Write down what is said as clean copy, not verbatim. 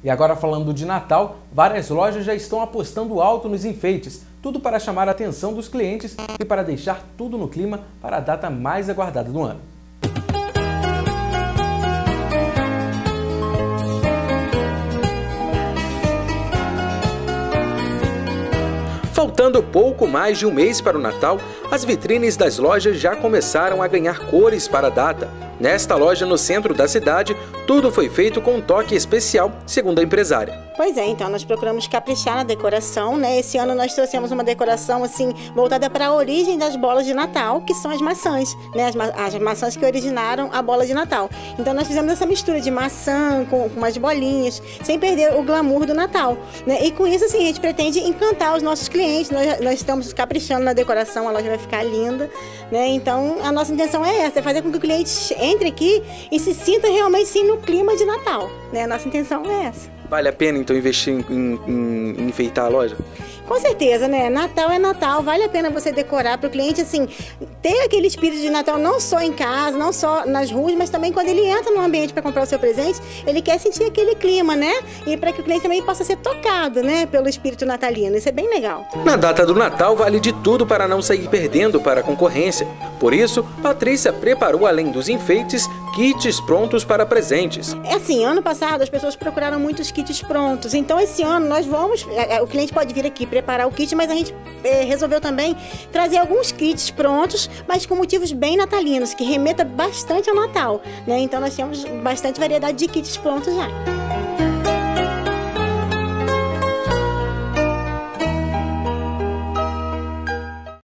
E agora falando de Natal, várias lojas já estão apostando alto nos enfeites, tudo para chamar a atenção dos clientes e para deixar tudo no clima para a data mais aguardada do ano. Faltando pouco mais de um mês para o Natal, as vitrines das lojas já começaram a ganhar cores para a data. Nesta loja no centro da cidade, tudo foi feito com um toque especial, segundo a empresária. Pois é, então nós procuramos caprichar na decoração, né? Esse ano nós trouxemos uma decoração assim voltada para a origem das bolas de Natal, que são as maçãs, né? As maçãs que originaram a bola de Natal. Então nós fizemos essa mistura de maçã com umas bolinhas, sem perder o glamour do Natal, né? E com isso assim a gente pretende encantar os nossos clientes. Nós estamos caprichando na decoração, a loja vai ficar linda, né? Então a nossa intenção é essa, é fazer com que o cliente entre aqui e se sinta realmente sim no clima de Natal, né? A nossa intenção é essa. Vale a pena então investir em enfeitar a loja? Com certeza, né? Natal é Natal, vale a pena você decorar para o cliente, assim, ter aquele espírito de Natal não só em casa, não só nas ruas, mas também quando ele entra no ambiente para comprar o seu presente, ele quer sentir aquele clima, né? E para que o cliente também possa ser tocado, né? Pelo espírito natalino, isso é bem legal. Na data do Natal vale de tudo para não sair perdendo para a concorrência. Por isso, Patrícia preparou, além dos enfeites, kits prontos para presentes. É assim, ano passado as pessoas procuraram muitos kits prontos, então esse ano nós vamos, o cliente pode vir aqui preparar o kit, mas a gente resolveu também trazer alguns kits prontos, mas com motivos bem natalinos, que remeta bastante ao Natal, né? Então nós temos bastante variedade de kits prontos já.